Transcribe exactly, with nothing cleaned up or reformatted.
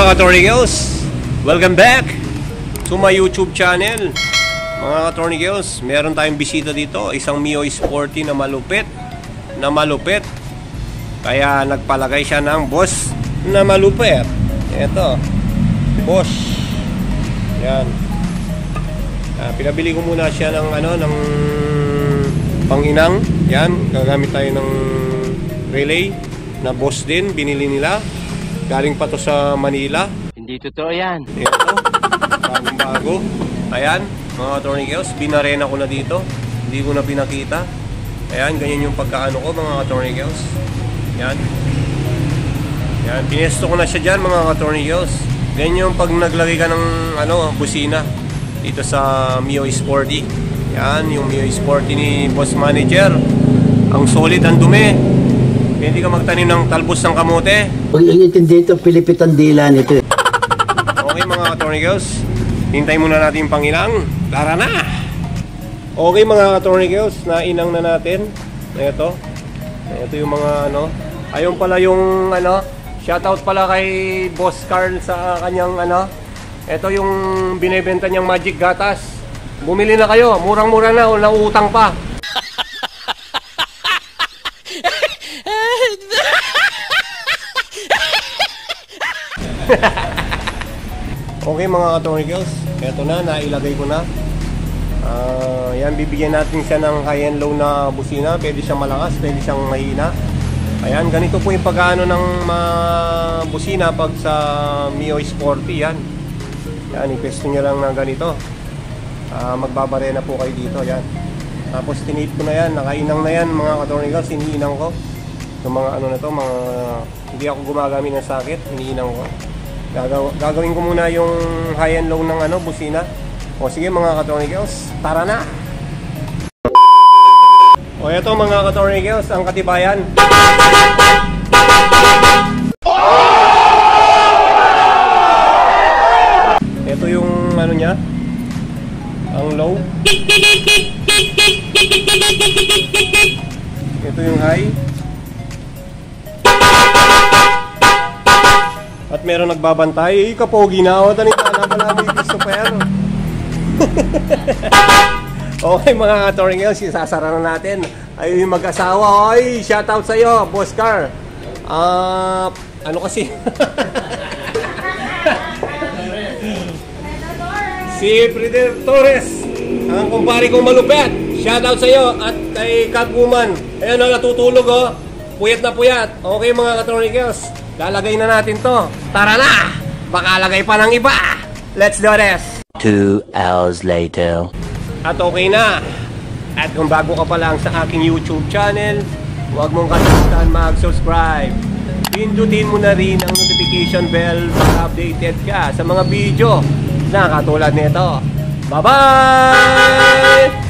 mga Katornigels, welcome back to my YouTube channel. Mga Katornigels, meron tayong bisita dito, isang Mio Sporty na malupit na malupit. Kaya nagpalagay siya ng boss na malupit. Ito, boss. Yan. Ah, pinabili ko muna siya ng ano, ng panginang. Yan, gagamit tayo ng relay na boss din, binili nila. Galing pa to sa Manila. Hindi totoo yan. Ito, bagong bago. Ayan, mga Katornigels, binarena ko na dito. Hindi ko na pinakita. Ayan, ganyan yung pagkaano ko, mga Katornigels. Yan. Yan, pinesto ko na siya dyan, mga Katornigels. Ganyan yung pag naglagay ka ng ano, busina dito sa Mio Sporty. Yan, yung Mio Sporty ni Boss Manager. Ang solid, ang dumi. Hindi ka magtanim ng talbos ng kamote. Pag inintindi ito, pilipitan dila nito. Okay mga Katornigels, hintay muna natin yung pangilang. Tara na! Okay mga Katornigels, nainang na natin. Ito. Ito yung mga ano. Ayun pala yung ano. Shoutout pala kay Boss Carl sa kanyang ano. Ito yung binibenta niyang magic gatas. Bumili na kayo, murang-mura na o nauutang pa. Okay mga Katornigels, eto na, nailagay ko na. uh, Yan, bibigyan natin siya ng high and low na busina. Pwede siyang malakas, pwede siyang mahina. Ayan, ganito po yung pagkaano ng uh, busina pag sa Mio Sporty. Yan, yan, ipesto nyo lang na ganito. uh, Magbabare na po kayo dito. Yan. Tapos tinip ko na yan, nakainang na yan mga Katornigels. Iniinang ko yung mga ano na to, mga hindi ako gumagamit ng sakit, iniinang ko. Gagaw gagawin ko muna yung high and low ng ano, busina. O sige mga Katornigels, tara na! O eto mga Katornigels, ang katibayan. Ito yung ano niya, ang low. Ito yung high. At meron nagbabantay. Eh, kapogi na ako. Tanita na pala may gusto pa yan. Okay mga Katornigels, isasara na natin. Ay yung mag-asawa. Ay, shoutout sa'yo, Boss Car. Ah, uh, ano kasi? Si Predator Torres, ang kumpare kong malupet. Shoutout sa'yo. At kay Catwoman. Ayan o, natutulog o. Puyat na puyat. Okay mga Katornigels, lalagay na natin to. Tara na! Baka lagay pa ng iba. Let's do this. Two hours later. At okay na. At kung bago ka pa lang sa aking YouTube channel, huwag mong kalimutan mag-subscribe. Pindutin mo na rin ang notification bell para updated ka sa mga video na katulad nito. Bye-bye!